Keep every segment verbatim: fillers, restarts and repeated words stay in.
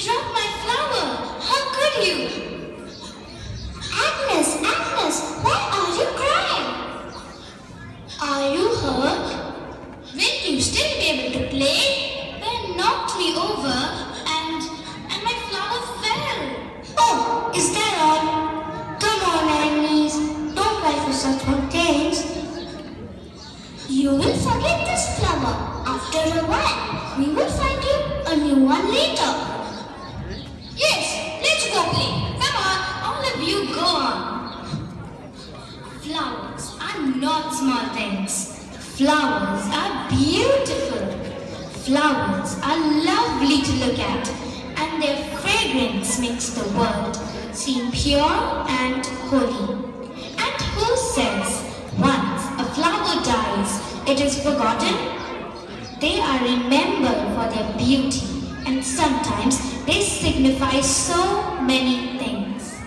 dropped my flower. How could you? Agnes, Agnes, why are you crying? Are you hurt? Will you still be able to play? They knocked me over and, and my flower fell. Oh, is that all? Come on, Agnes. Don't cry for such good things. You will forget this flower. After a while, we will find you a new one later. Yes, let's go play. Come on, all of you go on. Flowers are not small things. Flowers are beautiful. Flowers are lovely to look at, and their fragrance makes the world seem pure and holy. And who says once a flower dies, it is forgotten? They are remembered for their beauty, and sometimes they signify so many things.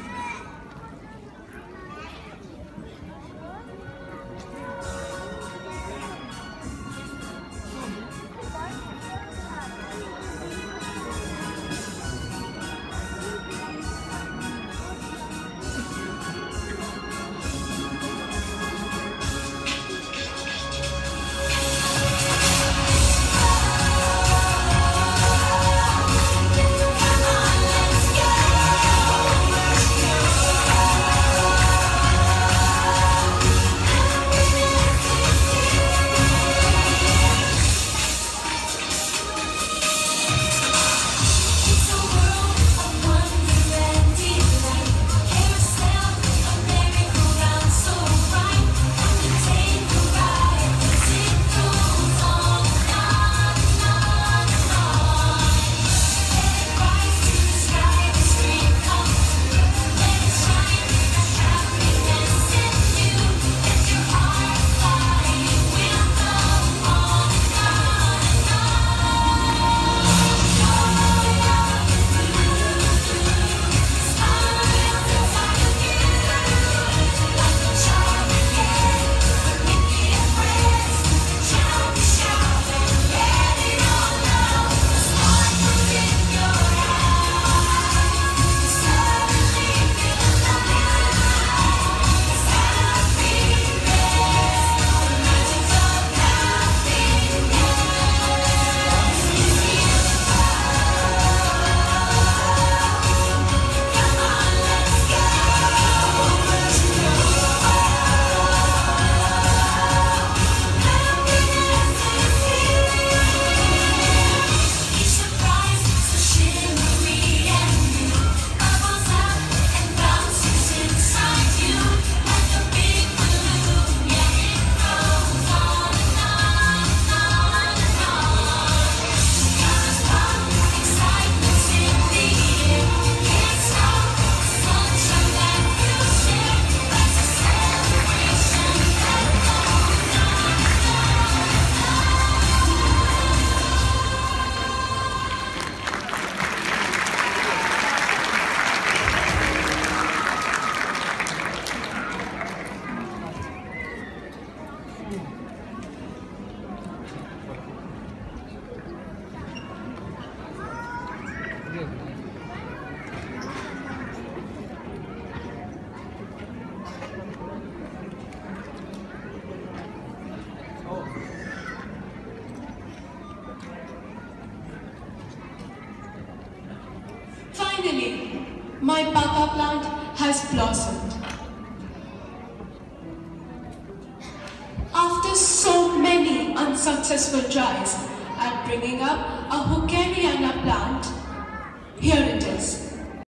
Finally, my baka plant has blossomed. After so many unsuccessful tries at bringing up a Hookeriana plant, here it is.